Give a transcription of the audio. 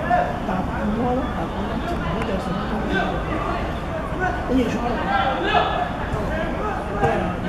打不摸，打不摸，怎么的什么东西？你也说了，对啊。